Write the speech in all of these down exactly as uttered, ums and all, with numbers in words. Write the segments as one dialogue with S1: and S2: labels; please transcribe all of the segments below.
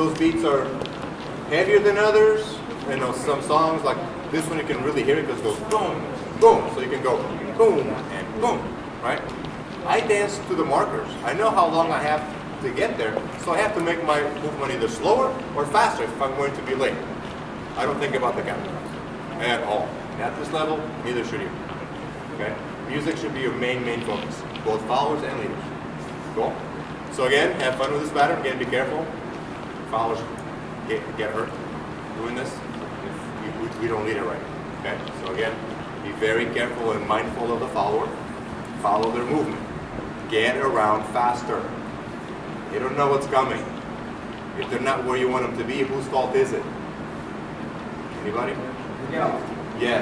S1: those beats are heavier than others. You know, some songs like this one you can really hear it because it goes boom, boom. So you can go boom and boom, right? I dance to the markers. I know how long I have to get there, so I have to make my movement either slower or faster if I'm going to be late. I don't think about the camera at all. At this level, neither should you. Okay? Music should be your main, main focus, both followers and leaders. Cool? So again, have fun with this pattern. Again, be careful. Followers get, get hurt doing this if we, we don't lead it right. Okay? So again, be very careful and mindful of the follower. Follow their movement. Get around faster. They don't know what's coming. If they're not where you want them to be, whose fault is it? Anybody?
S2: Yeah.
S1: Yes.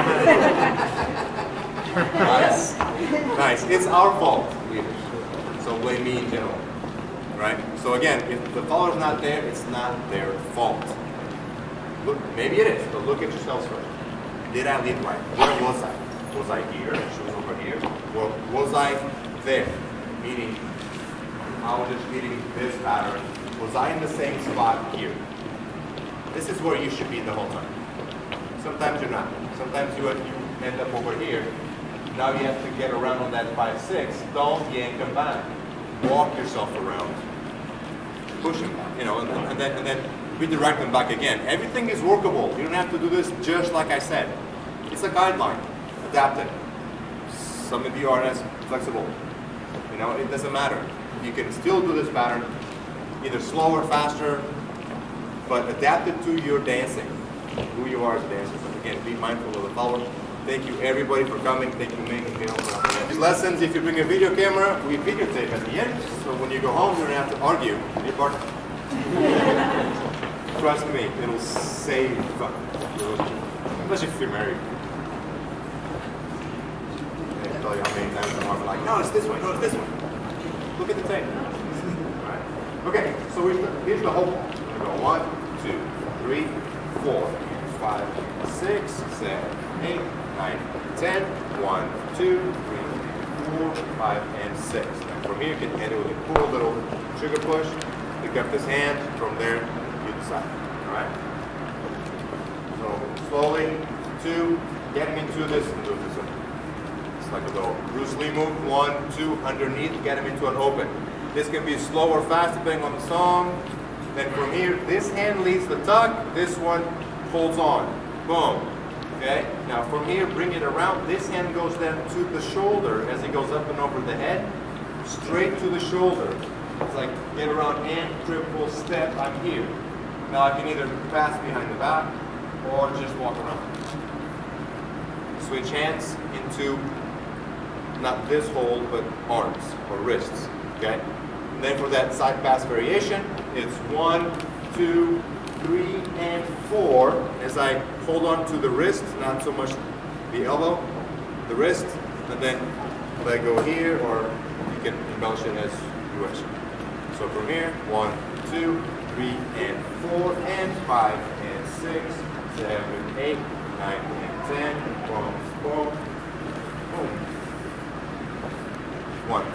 S1: Nice. Nice. It's our fault, leaders. So blame me in general. Right? So again, if the follower's not there, it's not their fault. Look, maybe it is, but look at yourselves first. Did I lead right? Where was I? Was I here? She was over here. Well, was I there? Meaning, I was just leading this pattern. Was I in the same spot here? This is where you should be the whole time. Sometimes you're not. Sometimes you, you end up over here. Now you have to get around on that five six. Don't yank them back. Walk yourself around. Push them back. You know, and, and then and then redirect them back again. Everything is workable. You don't have to do this just like I said. It's a guideline. Adapt it. Some of you aren't as flexible. You know, it doesn't matter. You can still do this pattern, either slower, faster, but adapt it to your dancing, who you are as a dancer. But again, be mindful of the follower. Thank you everybody for coming. Thank you, making me help. These lessons, if you bring a video camera, we videotape at the end. So when you go home, you don't have to argue with your partner. Trust me, it'll save fun. Especially if you're married. They tell you how many times the are like, no, it's this way, no, it's this way. Look at the tape. Right. Okay, so we, here's the whole. We go one, two, three, four, five, six, seven, eight, nine, ten. One, two, three, four, five, and six. And from here, you can end it with a cool little trigger push. Pick up this hand. From there, you decide. All right. So slowly, two, getting into this. It's like a little Bruce Lee move. One, two, underneath, get him into an open. This can be slow or fast depending on the song. Then from here, this hand leads the tuck. This one holds on. Boom. Okay? Now from here, bring it around. This hand goes then to the shoulder as it goes up and over the head. Straight to the shoulder. It's like get around and triple step. I'm here. Now I can either pass behind the back or just walk around. Switch hands into not this hold, but arms or wrists. Okay? And then for that side pass variation, it's one, two, three, and four. As I hold on to the wrist, not so much the elbow, the wrist, and then let go here, or you can embellish it as you wish. So from here, one, two, three, and four, and five, and six, seven, eight, nine, and ten. Boom, boom, boom. One.